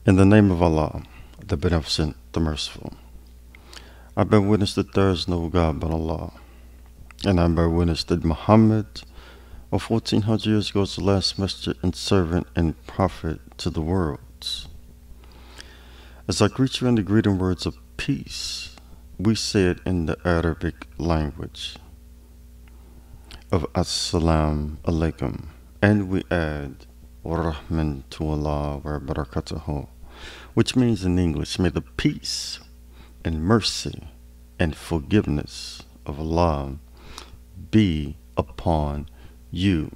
In the name of Allah, the Beneficent, the Merciful, I bear witness that there is no God but Allah, and I bear witness that Muhammad, of 1400 years ago, is the last messenger and servant and prophet to the worlds. As I greet you in the greeting words of peace, we say it in the Arabic language of As-salamu alaykum, and we add wa rahmatullah wa barakatuhu, which means in English, may the peace and mercy and forgiveness of Allah be upon you.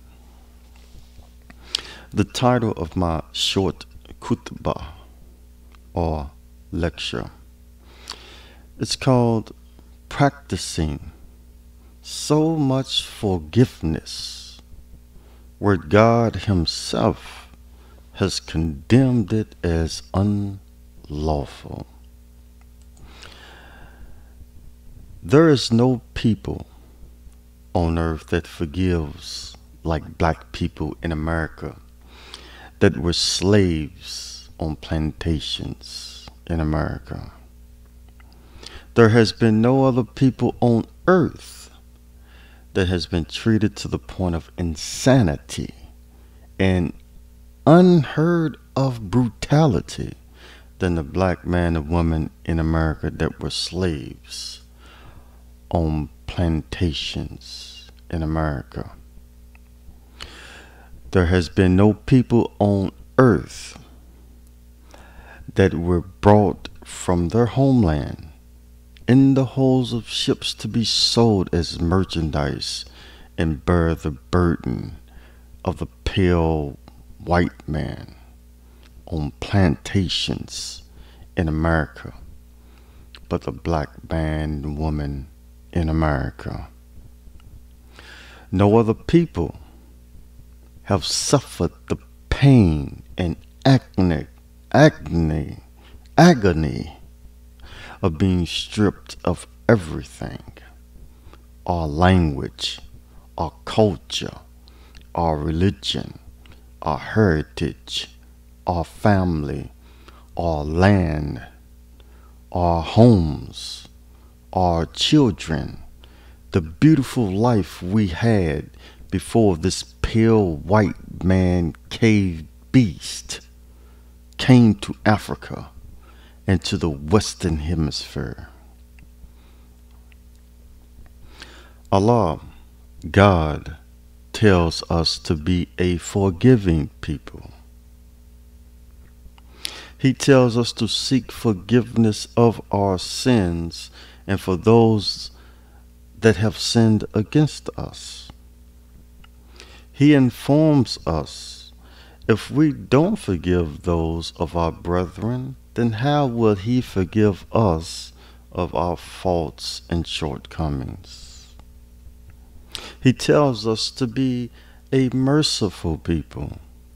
The title of my short khutbah or lecture is called Practicing So Much Forgiveness, where God Himself has condemned it as unlawful. There is no people on earth that forgives like black people in America that were slaves on plantations in America. There has been no other people on earth that has been treated to the point of insanity and unheard of brutality than the black man and woman in America that were slaves on plantations in America. There has been no people on earth that were brought from their homeland in the hulls of ships to be sold as merchandise and bear the burden of the pale white man on plantations in America, but the black man and woman in America. No other people have suffered the pain and agony of being stripped of everything: our language, our culture, our religion, our heritage, our family, our land, our homes, our children, the beautiful life we had before this pale white man cave beast came to Africa and to the Western Hemisphere. Allah, God, tells us to be a forgiving people. He tells us to seek forgiveness of our sins and for those that have sinned against us. He informs us, if we don't forgive those of our brethren, then how will He forgive us of our faults and shortcomings? He tells us to be a merciful people.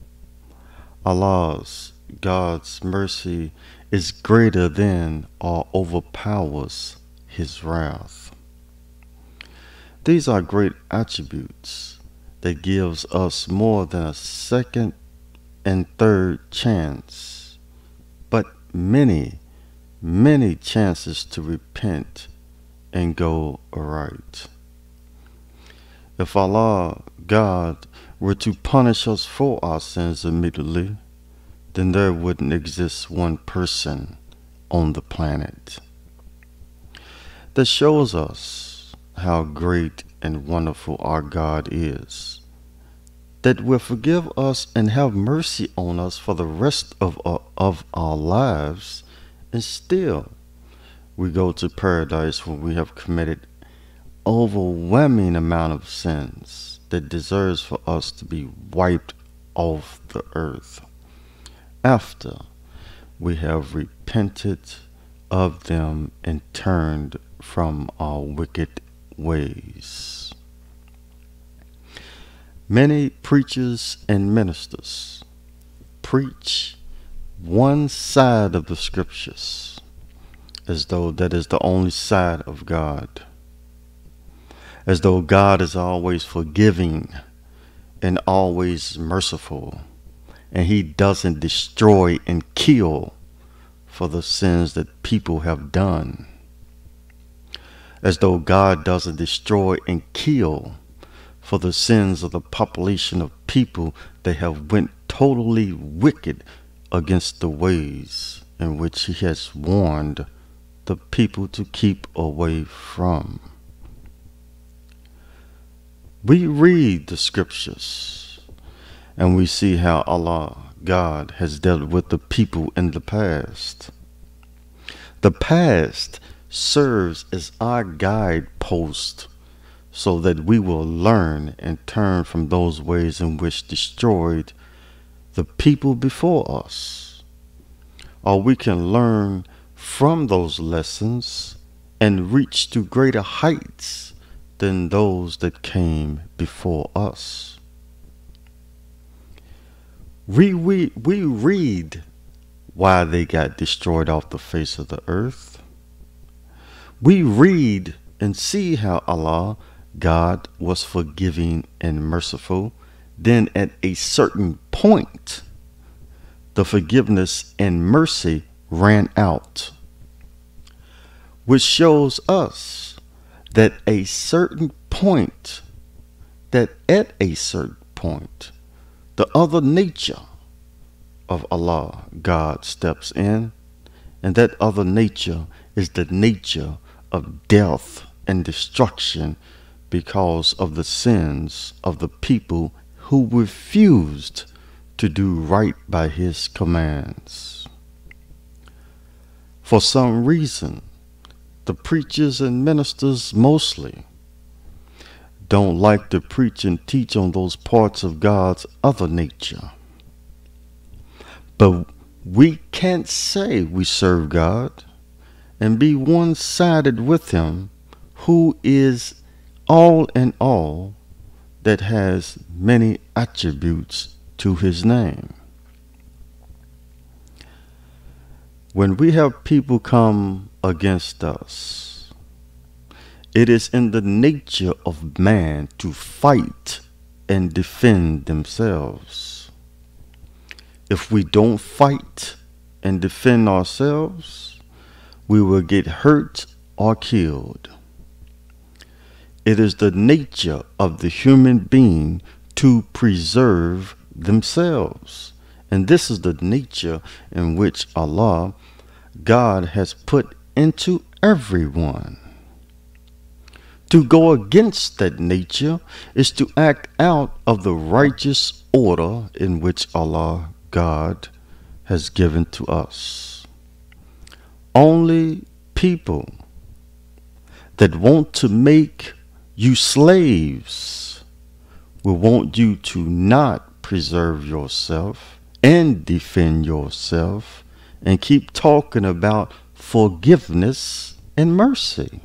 God's mercy is greater than or overpowers His wrath. These are great attributes that gives us more than a second and third chance, but many chances to repent and go aright. If Allah, God, were to punish us for our sins immediately, then there wouldn't exist one person on the planet. That shows us how great and wonderful our God is, that will forgive us and have mercy on us for the rest of our lives, and still we go to paradise when we have committed overwhelming amount of sins that deserves for us to be wiped off the earth after we have repented of them and turned from our wicked ways. Many preachers and ministers preach one side of the scriptures as though that is the only side of God, as though God is always forgiving and always merciful and he doesn't destroy and kill for the sins that people have done. As though God doesn't destroy and kill for the sins of the population of people that have went totally wicked against the ways in which he has warned the people to keep away from. We read the scriptures and we see how Allah, God, has dealt with the people in the past. The past serves as our guidepost so that we will learn and turn from those ways in which destroyed the people before us. Or we can learn from those lessons and reach to greater heights than those that came before us. We read why they got destroyed off the face of the earth. We read and see how Allah, God, was forgiving and merciful. Then at a certain point, the forgiveness and mercy ran out, which shows us that at a certain point, the other nature of Allah, God, steps in, and that other nature is the nature of death and destruction because of the sins of the people who refused to do right by his commands. For some reason, the preachers and ministers mostly don't like to preach and teach on those parts of God's other nature. But we can't say we serve God and be one-sided with him, who is all in all, that has many attributes to his name. When we have people come against us, it is in the nature of man to fight and defend themselves. If we don't fight and defend ourselves, we will get hurt or killed. It is the nature of the human being to preserve themselves. And this is the nature in which Allah, God, has put into everyone. To go against that nature is to act out of the righteous order in which Allah, God, has given to us. Only people that want to make you slaves will want you to not preserve yourself and defend yourself and keep talking about forgiveness and mercy.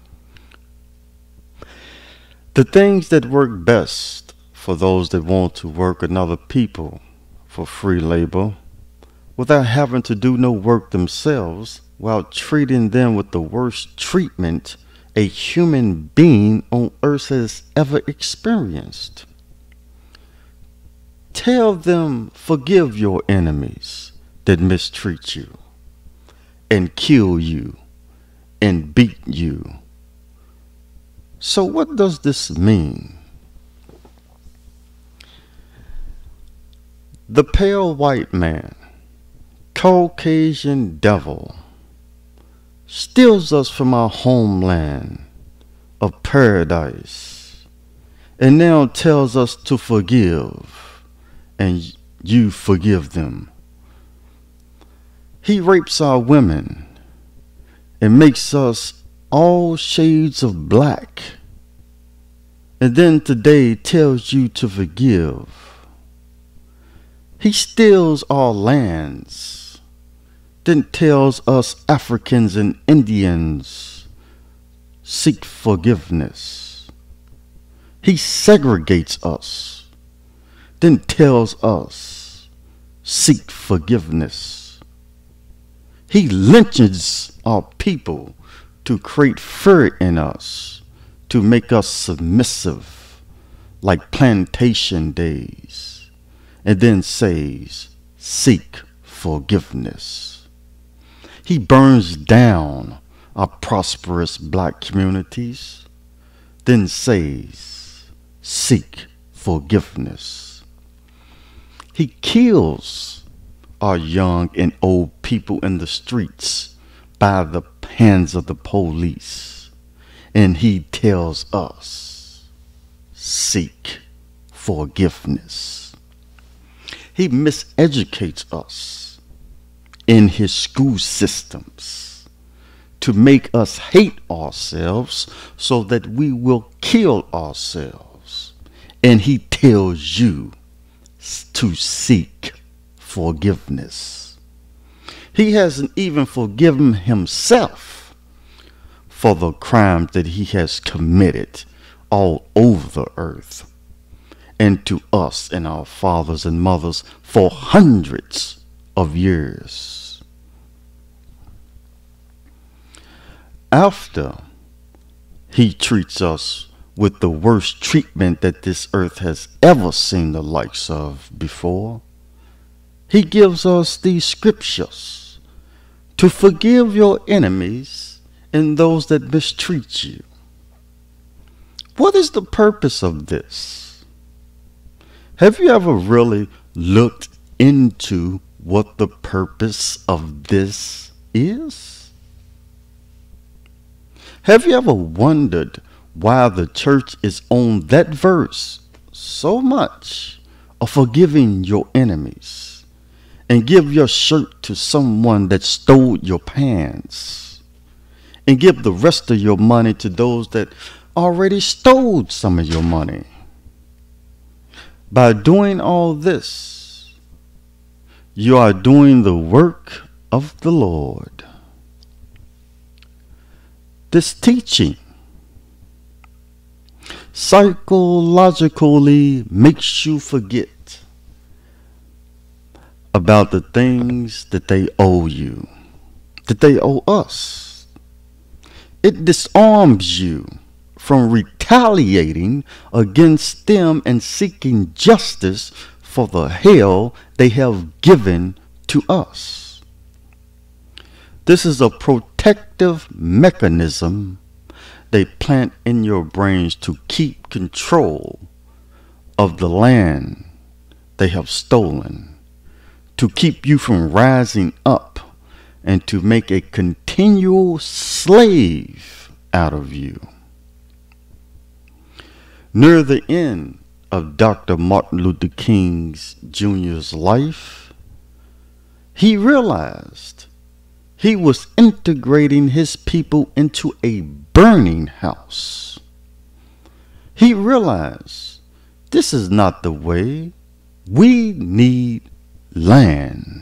The things that work best for those that want to work another people for free labor without having to do no work themselves, while treating them with the worst treatment a human being on earth has ever experienced. Tell them, forgive your enemies that mistreat you and kill you and beat you. So what does this mean? The pale white man, Caucasian devil, steals us from our homeland of paradise and now tells us to forgive, and you forgive them. He rapes our women and makes us all shades of black, and then today tells you to forgive. He steals our lands, then tells us Africans and Indians seek forgiveness. He segregates us, then tells us seek forgiveness. He lynches our people to create fear in us, to make us submissive like plantation days. and then says, seek forgiveness. He burns down our prosperous black communities, then says, seek forgiveness. He kills our young and old people in the streets by the hands of the police, and he tells us, seek forgiveness. He miseducates us in his school systems to make us hate ourselves so that we will kill ourselves. And he tells you to seek forgiveness. He hasn't even forgiven himself for the crimes that he has committed all over the earth, and to us and our fathers and mothers for hundreds of years. After he treats us with the worst treatment that this earth has ever seen the likes of before, he gives us these scriptures to forgive your enemies and those that mistreat you. What is the purpose of this? Have you ever really looked into what the purpose of this is? Have you ever wondered why the church is on that verse so much of forgiving your enemies and give your shirt to someone that stole your pants and give the rest of your money to those that already stole some of your money? By doing all this, you are doing the work of the Lord. This teaching psychologically makes you forget about the things that they owe you, that they owe us. It disarms you from retaliating against them and seeking justice for the hell they have given to us. This is a protective mechanism they plant in your brains to keep control of the land they have stolen, to keep you from rising up, and to make a continual slave out of you. Near the end of Dr. Martin Luther King Jr.'s life, he realized he was integrating his people into a burning house. He realized this is not the way. We need land.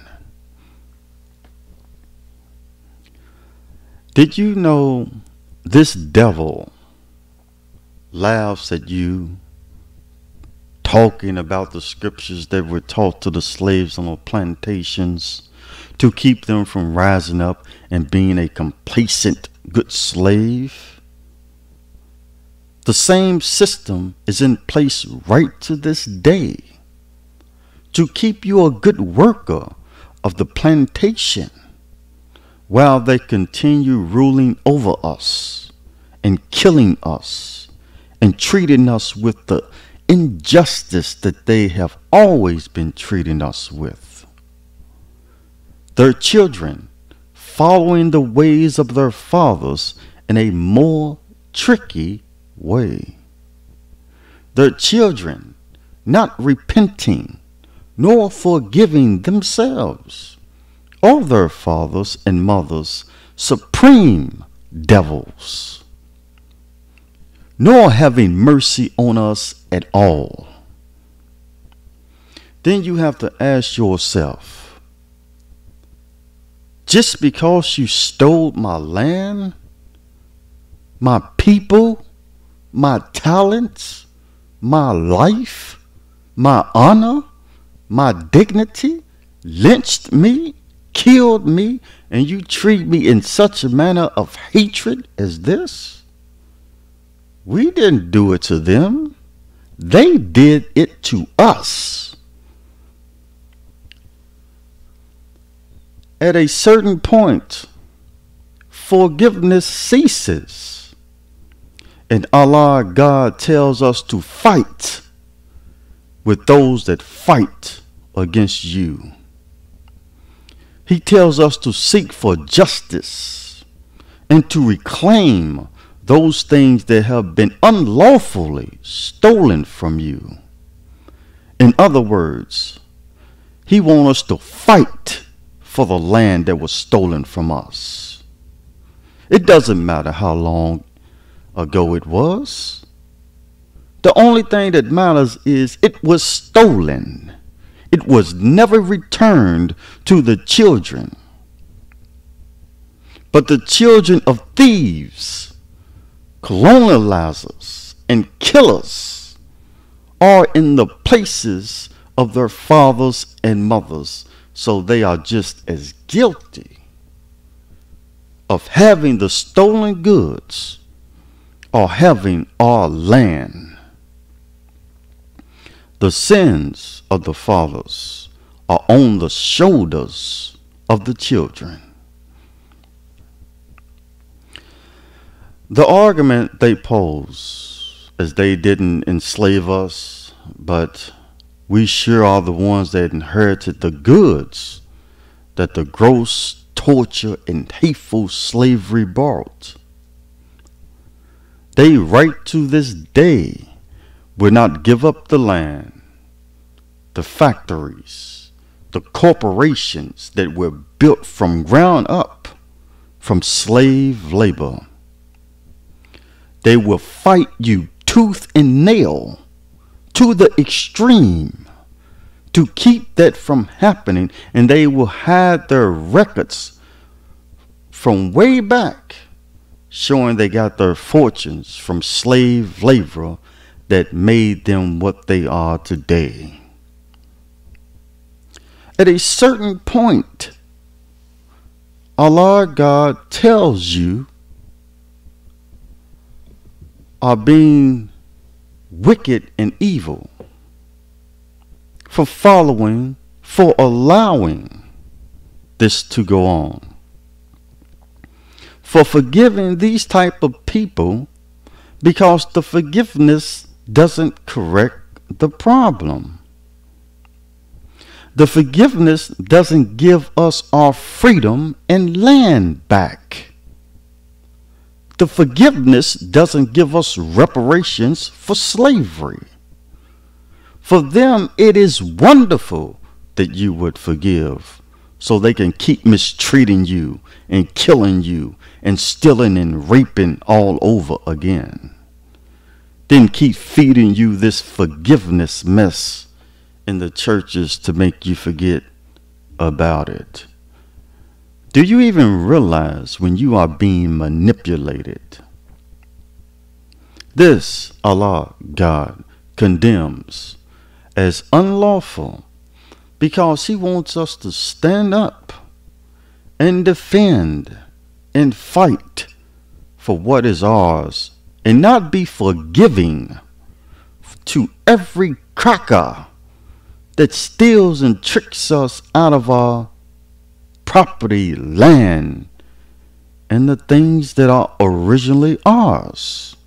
Did you know this devil laughs at you talking about the scriptures that were taught to the slaves on the plantations to keep them from rising up and being a complacent good slave? The same system is in place right to this day to keep you a good worker of the plantation while they continue ruling over us and killing us and treating us with the injustice that they have always been treating us with. Their children following the ways of their fathers in a more tricky way. Their children not repenting nor forgiving themselves or their fathers and mothers, supreme devils, nor having mercy on us at all. Then you have to ask yourself, just because you stole my land, my people, my talents, my life, my honor, my dignity, lynched me, killed me, and you treat me in such a manner of hatred as this? We didn't do it to them. They did it to us. At a certain point, forgiveness ceases. And Allah, God, tells us to fight with those that fight against you. He tells us to seek for justice and to reclaim those things that have been unlawfully stolen from you. In other words, He wants us to fight for the land that was stolen from us. It doesn't matter how long ago it was. The only thing that matters is it was stolen. It was never returned to the children. But the children of thieves, colonializers, and killers are in the places of their fathers and mothers, so they are just as guilty of having the stolen goods or having our land. The sins of the fathers are on the shoulders of the children. The argument they pose is they didn't enslave us, but we sure are the ones that inherited the goods that the gross torture and hateful slavery brought. They right to this day will not give up the land, the factories, the corporations that were built from ground up from slave labor. They will fight you tooth and nail to the extreme to keep that from happening, and they will hide their records from way back showing they got their fortunes from slave labor that made them what they are today. At a certain point, Allah, God, tells you are being wicked and evil for following, for allowing this to go on, for forgiving these type of people, because the forgiveness doesn't correct the problem. The forgiveness doesn't give us our freedom and land back. The forgiveness doesn't give us reparations for slavery. For them, it is wonderful that you would forgive, so they can keep mistreating you and killing you and stealing and raping all over again. Then keep feeding you this forgiveness mess in the churches to make you forget about it. Do you even realize when you are being manipulated? This Allah, God, condemns as unlawful because He wants us to stand up and defend and fight for what is ours, and not be forgiving to every cracker that steals and tricks us out of our property, land, and the things that are originally ours.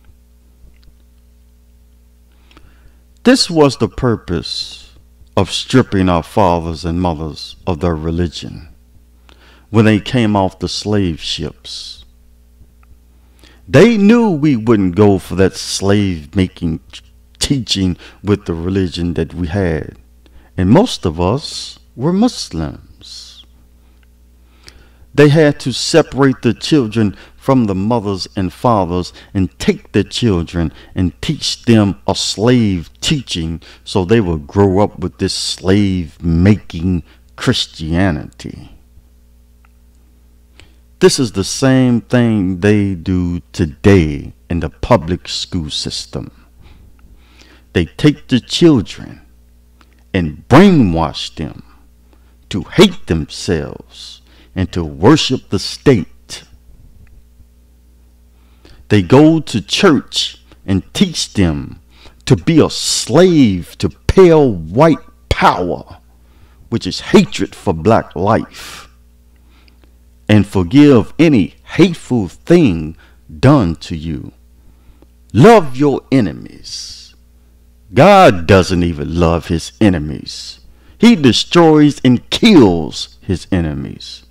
This was the purpose of stripping our fathers and mothers of their religion when they came off the slave ships. They knew we wouldn't go for that slave-making teaching with the religion that we had. And most of us were Muslims. They had to separate the children from the mothers and fathers and take the children and teach them a slave teaching so they will grow up with this slave-making Christianity. This is the same thing they do today in the public school system. They take the children and brainwash them to hate themselves and to worship the state. They go to church and teach them to be a slave to pale white power, which is hatred for black life. and forgive any hateful thing done to you. Love your enemies. God doesn't even love his enemies. He destroys and kills his enemies.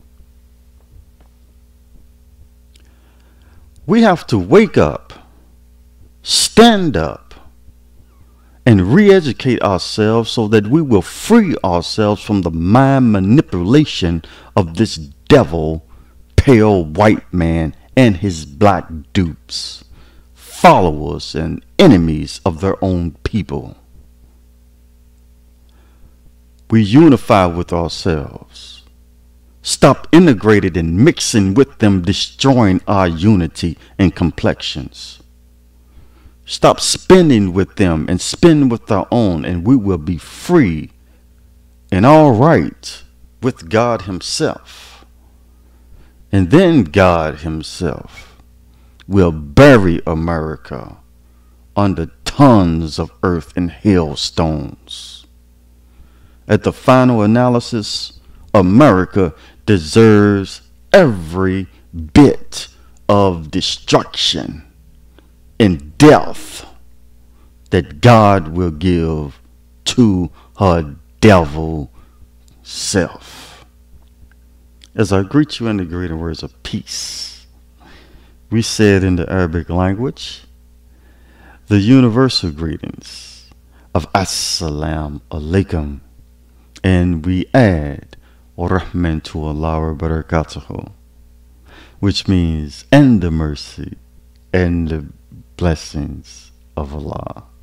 We have to wake up, stand up, and re-educate ourselves so that we will free ourselves from the mind manipulation of this devil, pale white man, and his black dupes, followers and enemies of their own people. We unify with ourselves. Stop integrating and mixing with them, destroying our unity and complexions. Stop spending with them and spend with our own, and we will be free and all right with God himself. And then God himself will bury America under tons of earth and hailstones. At the final analysis, America deserves every bit of destruction and death that God will give to her devil self. As I greet you in the greeting words of peace, we said in the Arabic language the universal greetings of Assalamu alaikum, and we add wa rahmatullahi wa barakatuhu, which means and the mercy and the blessings of Allah.